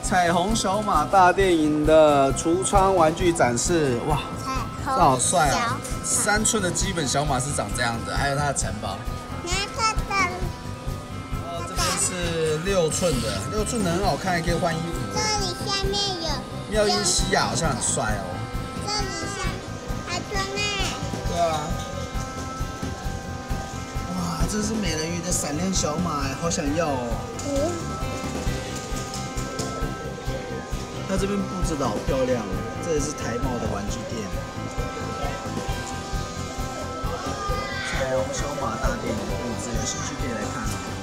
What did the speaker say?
彩虹小马大电影的橱窗玩具展示，哇，这好帅哦！3寸的基本小马是长这样的，还有它的城堡。这边是6寸的，6寸的很好看，可以换衣服。 这里下面有妙音西亚好像很帅哦。 这里下还装呢。 对啊。哇，这是美人鱼的闪亮小马，好想要哦。它这边布置的好漂亮哦，这也是台茂的玩具店。彩虹小马大电影的布置，有兴趣可以来看哦。